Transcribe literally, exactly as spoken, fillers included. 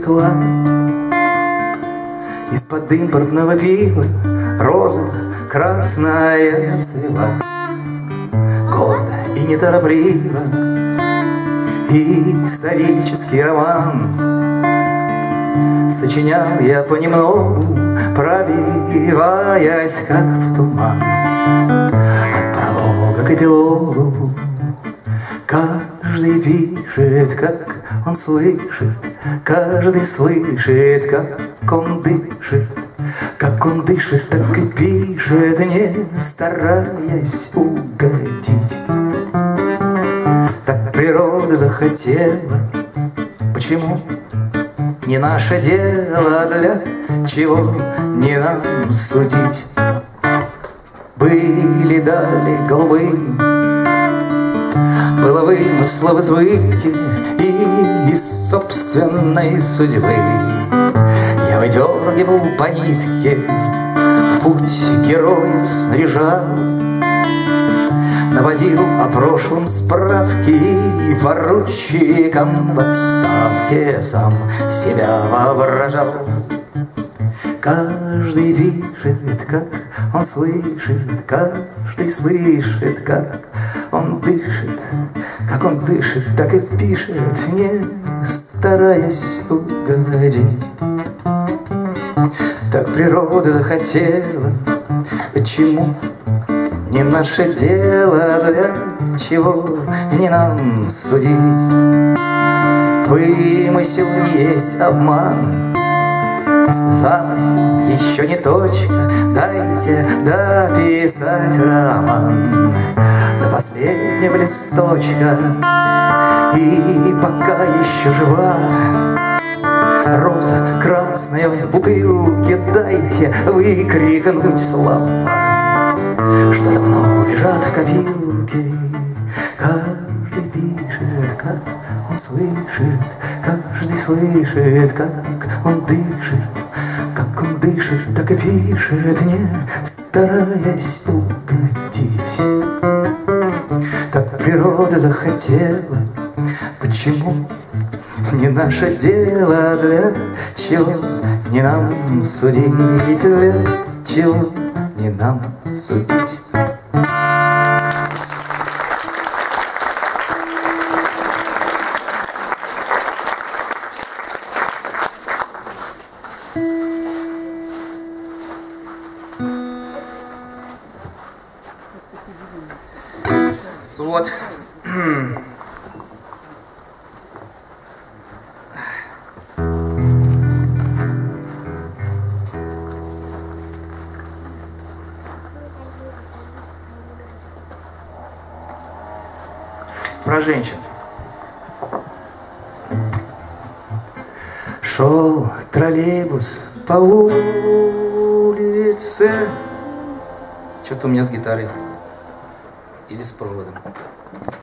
стекла. Из-под импортного пива роза красная цвела. Гордо и неторопливо исторический роман сочинял я понемногу, пробиваясь как в туман. От пролога к эпилогу каждый пишет, как он слышит, каждый слышит, как он дышит. Как он дышит, так и пишет, не стараясь угодить. Так природа захотела. Почему? Не наше дело, для чего не нам судить. Были дали голубым, было вымысла в избытке и из собственной судьбы. Я выдергивал по нитке, в путь героев снаряжал, наводил о прошлом справки и поручиком в отставке сам себя воображал. Каждый пишет, как он слышит, каждый слышит, как он дышит. Как он дышит, так и пишет, не стараясь угодить. Так природа захотела. Почему? Не наше дело, для чего не нам судить. Вымысел не есть обман, замысел еще не точка. Дайте дописать роман до последнего листочка. И пока еще жива роза красная в бутылке, дайте выкрикнуть слова, что давно лежат в копилке. Каждый пишет, как он слышит, каждый слышит, как он дышит. Как он дышит, так и пишет, не стараясь угодить. Так природа захотела. Почему? Не наше дело, для чего не нам судить, для чего не нам судить. Вот. Про женщин. Шел троллейбус по улице. Что-то у меня с гитарой. Или с проводом.